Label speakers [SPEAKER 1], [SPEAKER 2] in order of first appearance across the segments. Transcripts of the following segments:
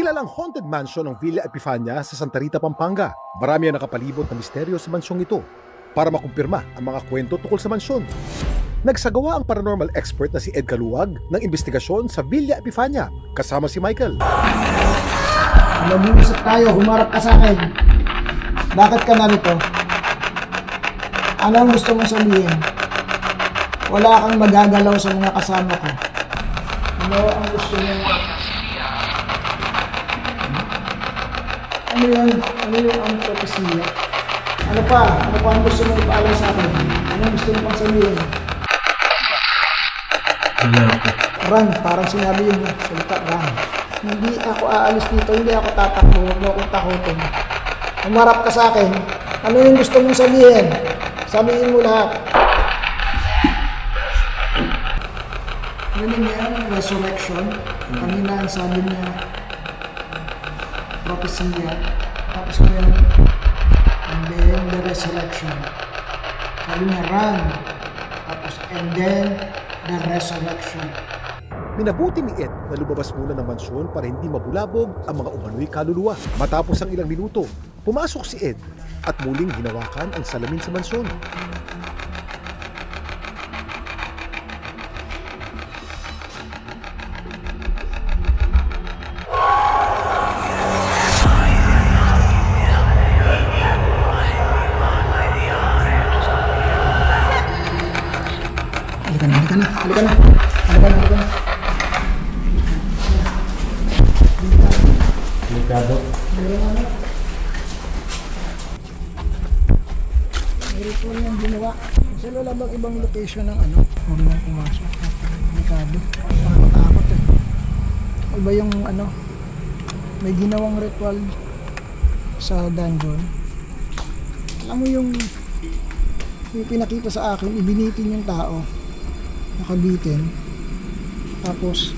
[SPEAKER 1] Kilalang haunted mansion ng Villa Epifania sa Santa Rita, Pampanga. Marami ang nakapalibot na misteryo sa mansyong ito. Para makumpirma ang mga kwento tungkol sa mansyon, nagsagawa ang paranormal expert na si Ed Caluwag ng investigasyon sa Villa Epifania kasama si Michael.
[SPEAKER 2] Mag-uusap tayo, humarap ka sa akin. Bakit ka narito? Ano ang gusto mong sabihin? Wala kang magagalaw sa mga kasama ko. Ano ang gusto mong... Ano yung ang propesya? Ano pa ang gusto mong ipaalam sa akin? Ano ang gusto mong sabihin? Run, parang sinabi yun, salita, run. Hindi ako aalis dito, hindi ako tatakbo, huwag mo akong takutin. Umarap ka sa akin, ano yung gusto mong sabihin? Sabihin mo lahat. Yun yung resurrection. Kanina ang sabi niya, propesya. Tapos ngayon, and then the resurrection. Sabi niya, run. Tapos, and then the resurrection.
[SPEAKER 1] Minabuti ni Ed na lumabas muna ng mansyon para hindi mabulabog ang mga umano'y kaluluwa. Matapos ang ilang minuto, pumasok si Ed at muling hinawakan ang salamin sa mansyon.
[SPEAKER 2] Halika na.
[SPEAKER 3] Delikado.
[SPEAKER 2] Ritual yung ginawa. Kasi wala bang ibang location ng ano? Huwag nang pumasok. Delikado. Nakakatakot eh. Iba yung ano, may ginawang ritual sa dungeon. Alam mo yung pinakita sa akin, ibinitin yung tao. Nakabitin. Tapos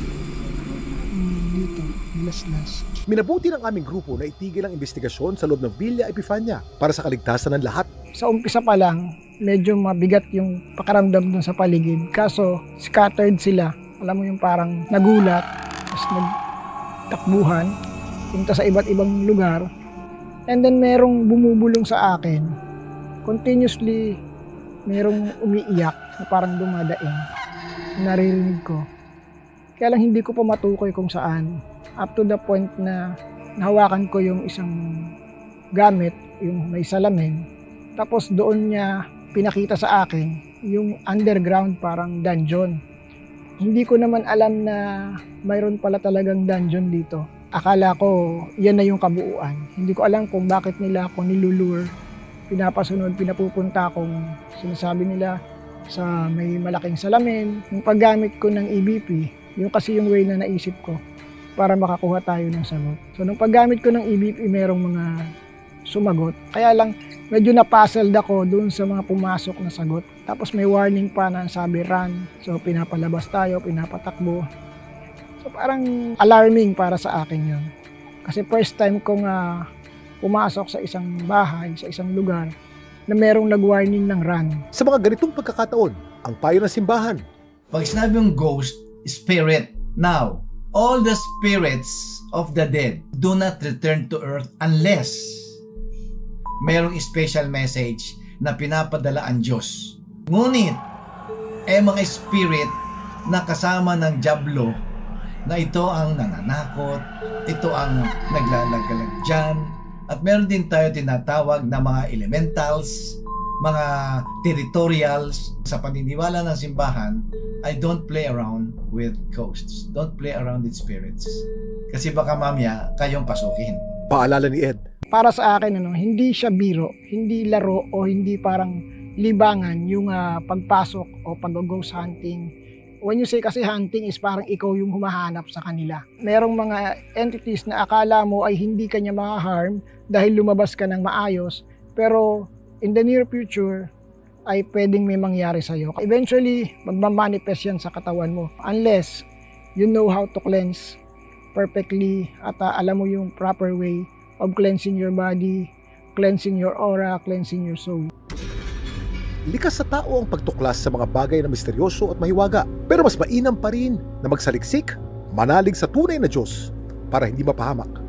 [SPEAKER 2] dito, glaslas.
[SPEAKER 1] Minabuti ng aming grupo na itigil ang investigasyon sa loob ng Villa Epifania para sa kaligtasan ng lahat.
[SPEAKER 2] Sa umpisa pa lang, medyo mabigat yung pakaramdam dun sa paligid. Kaso, scattered sila. Alam mo yung parang nagulat, tapos nagtakbuhan, punta sa iba't ibang lugar. And then merong bumubulong sa akin. Continuously, merong umiiyak na parang dumadaing. Naririnig ko. Kaya lang hindi ko pa matukoy kung saan. Up to the point na nahawakan ko yung isang gamit, yung may salamin. Tapos doon niya pinakita sa akin yung underground parang dungeon. Hindi ko naman alam na mayroon pala talagang dungeon dito. Akala ko yan na yung kabuuan. Hindi ko alam kung bakit nila ako nilulure, pinapasunod, pinapupunta kung sinasabi nila sa may malaking salamin. Yung paggamit ko ng EVP, yung kasi yung way na naisip ko para makakuha tayo ng sagot. So nung paggamit ko ng EVP, merong mga sumagot. Kaya lang medyo na-puzzled ako dun sa mga pumasok na sagot. Tapos may warning pa na sabi run. So pinapalabas tayo, pinapatakbo. So parang alarming para sa akin yun. Kasi first time kong pumasok sa isang bahay, sa isang lugar, na merong nag-warning ng run.
[SPEAKER 1] Sa mga ganitong pagkakataon, ang payo ng simbahan.
[SPEAKER 3] Pag sinabi yung ghost, spirit. Now, all the spirits of the dead do not return to earth unless merong special message na pinapadala ang Diyos. Ngunit, mga spirit na kasama ng Diablo na ito ang nananakot, ito ang naglalagalag dyan, at meron din tayo tinatawag na mga elementals, mga territorials. Sa paniniwala ng simbahan, I don't play around with ghosts. Don't play around with spirits. Kasi baka mamaya kayong pasukin.
[SPEAKER 1] Paalala ni Ed.
[SPEAKER 2] Para sa akin, hindi siya biro, hindi laro o hindi parang libangan yung pagpasok o pag-ghost hunting. When you say kasi hunting is parang ikaw yung humahanap sa kanila. Merong mga entities na akala mo ay hindi kanya ma-harm dahil lumabas ka ng maayos, pero in the near future ay pwedeng may mangyari sa'yo. Eventually, magmamanifest yan sa katawan mo unless you know how to cleanse perfectly at alam mo yung proper way of cleansing your body, cleansing your aura, cleansing your soul.
[SPEAKER 1] Likas sa tao ang pagtuklas sa mga bagay na misteryoso at mahiwaga. Pero mas mainam pa rin na magsaliksik, manalig sa tunay na Diyos para hindi mapahamak.